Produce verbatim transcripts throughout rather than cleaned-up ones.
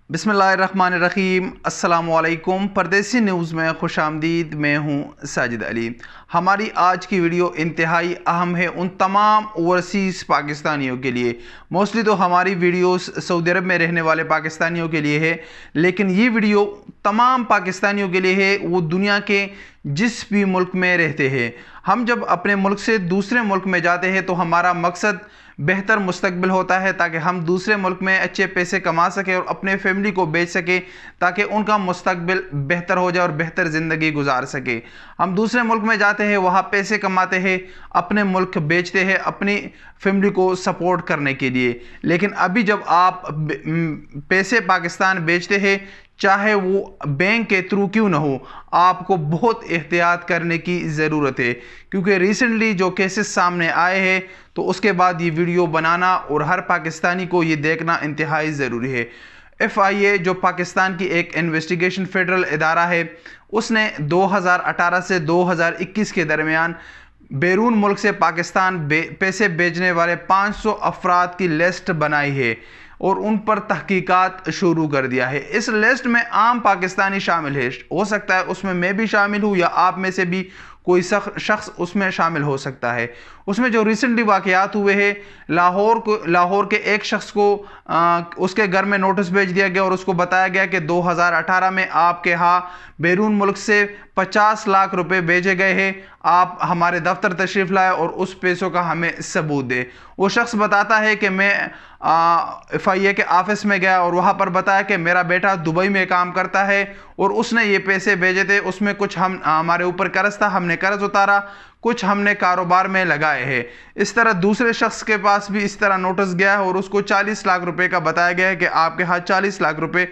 बिस्मिल्लाहिर्रहमानिर्रहीम। अस्सलामुअलैकुम। परदेसी न्यूज़ में खुश आमदीद। मैं हूँ साजिद अली। हमारी आज की वीडियो इंतहाई अहम है उन तमाम ओवरसीज़ पाकिस्तानियों के लिए। मोस्टली तो हमारी वीडियोस सऊदी अरब में रहने वाले पाकिस्तानियों के लिए है, लेकिन ये वीडियो तमाम पाकिस्तानियों के लिए है, वो दुनिया के जिस भी मुल्क में रहते हैं। हम जब अपने मुल्क से दूसरे मुल्क में जाते हैं तो हमारा मकसद बेहतर मुस्तकबिल होता है, ताकि हम दूसरे मुल्क में अच्छे पैसे कमा सकें और अपने फैमिली को बेच सकें, ताकि उनका मुस्तकबिल बेहतर हो जाए और बेहतर ज़िंदगी गुजार सके। हम दूसरे मुल्क में जाते हैं, वहाँ पैसे कमाते हैं, अपने मुल्क बेचते हैं अपनी फैमिली को सपोर्ट करने के लिए। लेकिन अभी जब आप पैसे पाकिस्तान बेचते हैं, चाहे वो बैंक के थ्रू क्यों ना हो, आपको बहुत एहतियात करने की ज़रूरत है, क्योंकि रिसेंटली जो केसेस सामने आए हैं तो उसके बाद ये वीडियो बनाना और हर पाकिस्तानी को ये देखना इंतहाई ज़रूरी है। एफ आई ए जो पाकिस्तान की एक इन्वेस्टिगेशन फेडरल इदारा है, उसने दो हज़ार अठारह से दो हज़ार इक्कीस के दरमियान बैरून मुल्क से पाकिस्तान बे, पैसे भेजने वाले पाँच सौ अफराद की लिस्ट बनाई है और उन पर तहकीकात शुरू कर दिया है। इस लिस्ट में आम पाकिस्तानी शामिल है, हो सकता है उसमें मैं भी शामिल हूँ या आप में से भी कोई शख्स उसमें शामिल हो सकता है। उसमें जो रिसेंटली वाक़यात हुए हैं, लाहौर को लाहौर के एक शख्स को आ, उसके घर में नोटिस भेज दिया गया और उसको बताया गया कि दो हज़ार अठारह में आपके यहाँ बैरून मुल्क से पचास लाख रुपए भेजे गए हैं, आप हमारे दफ्तर तशरीफ़ लाए और उस पैसों का हमें सबूत दे। वो शख्स बताता है कि मैं एफ आई ए के ऑफिस में गया और वहाँ पर बताया कि मेरा बेटा दुबई में काम करता है और उसने ये पैसे भेजे थे, उसमें कुछ हम हमारे ऊपर कर्ज था, हमने कर्ज उतारा, कुछ हमने कारोबार में लगाए हैं। इस तरह दूसरे शख्स के पास भी इस तरह नोटिस गया है और उसको चालीस लाख रुपए का बताया गया है कि आपके हाथ चालीस लाख रुपए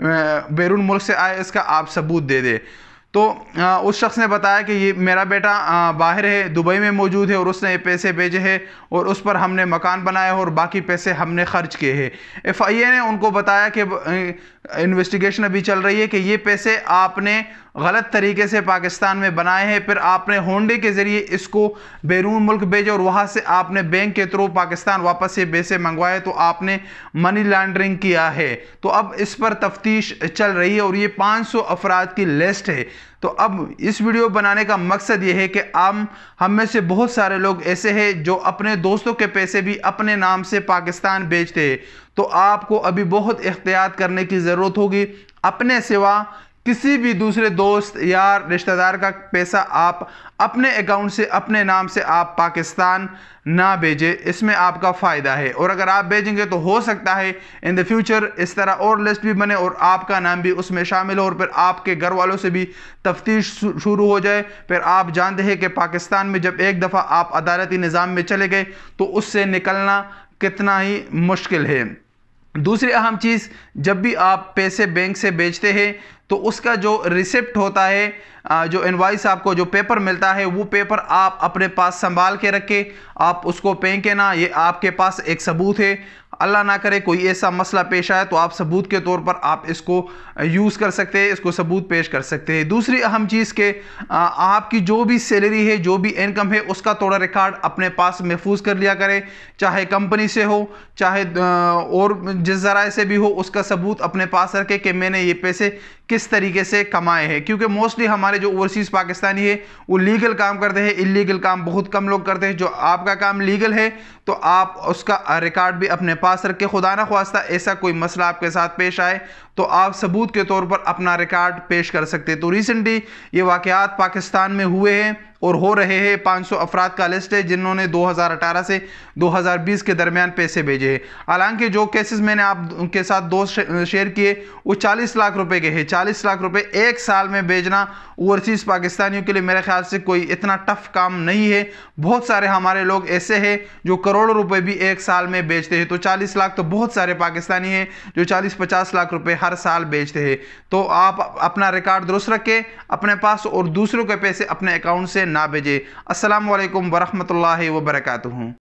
बैरून मुल्क से आए, इसका आप सबूत दे दे। तो आ, उस शख्स ने बताया कि ये मेरा बेटा आ, बाहर है, दुबई में मौजूद है और उसने ये पैसे भेजे हैं और उस पर हमने मकान बनाया है और बाकी पैसे हमने खर्च किए हैं। एफ आई ए ने उनको बताया कि इन्वेस्टिगेशन अभी चल रही है कि ये पैसे आपने गलत तरीके से पाकिस्तान में बनाए हैं, फिर आपने होंडे के ज़रिए इसको बैरून मुल्क भेजे और वहाँ से आपने बैंक के थ्रू पाकिस्तान वापस से पैसे मंगवाए, तो आपने मनी लॉन्ड्रिंग किया है। तो अब इस पर तफ्तीश चल रही है और ये पाँच सौ अफराद की लिस्ट है। तो अब इस वीडियो बनाने का मकसद ये है कि हम हम में से बहुत सारे लोग ऐसे हैं जो अपने दोस्तों के पैसे भी अपने नाम से पाकिस्तान भेजते हैं। तो आपको अभी बहुत एहतियात करने की ज़रूरत होगी। अपने सिवा किसी भी दूसरे दोस्त या रिश्तेदार का पैसा आप अपने अकाउंट से अपने नाम से आप पाकिस्तान ना भेजें, इसमें आपका फ़ायदा है। और अगर आप भेजेंगे तो हो सकता है इन द फ्यूचर इस तरह और लिस्ट भी बने और आपका नाम भी उसमें शामिल हो और फिर आपके घर वालों से भी तफ्तीश शुरू हो जाए। फिर आप जानते हैं कि पाकिस्तान में जब एक दफ़ा आप अदालती निज़ाम में चले गए तो उससे निकलना कितना ही मुश्किल है। दूसरी अहम चीज़, जब भी आप पैसे बैंक से बेचते हैं तो उसका जो रिसिप्ट होता है, जो इनवॉइस आपको जो पेपर मिलता है, वो पेपर आप अपने पास संभाल के रखें, आप उसको फेंके ना। ये आपके पास एक सबूत है, अल्लाह ना करे कोई ऐसा मसला पेश आए तो आप सबूत के तौर पर आप इसको यूज़ कर सकते हैं, इसको सबूत पेश कर सकते हैं। दूसरी अहम चीज़ के आपकी जो भी सैलरी है, जो भी इनकम है, उसका थोड़ा रिकॉर्ड अपने पास महफूज कर लिया करें, चाहे कंपनी से हो चाहे और जिस ज़राए से भी हो, उसका सबूत अपने पास रखें कि मैंने ये पैसे किस तरीके से कमाए हैं। क्योंकि मोस्टली हमारे जो ओवरसीज़ पाकिस्तानी है वो लीगल काम करते हैं, इलीगल काम बहुत कम लोग करते हैं। जो आपका काम लीगल है तो आप उसका रिकॉर्ड भी अपने पास रखें। खुदा ना ख्वास्ता ऐसा कोई मसला आपके साथ पेश आए तो आप सबूत के तौर पर अपना रिकॉर्ड पेश कर सकते हैं। तो रिसेंटली ये वाक़यात पाकिस्तान में हुए हैं और हो रहे हैं। पाँच सौ अफराद का लिस्ट है जिन्होंने दो हज़ार अठारह से दो हज़ार बीस के दरमियान पैसे भेजे हैं। हालांकि जो केसेस मैंने आपके साथ दोस्त शेयर किए वो चालीस लाख रुपए के हैं। चालीस लाख रुपए एक साल में भेजना ओवरसीज़ पाकिस्तानियों के लिए मेरे ख्याल से कोई इतना टफ काम नहीं है। बहुत सारे हमारे लोग ऐसे हैं जो करोड़ों रुपए भी एक साल में बेचते हैं। तो चालीस लाख तो बहुत सारे पाकिस्तानी हैं जो चालीस पचास लाख रुपए हर साल बेचते हैं। तो आप अपना रिकॉर्ड दुरुस्त रखें अपने पास और दूसरों के पैसे अपने अकाउंट से ना भेजें। अस्सलामु अलैकुम वरहमतुल्लाहि वबरकातुहू।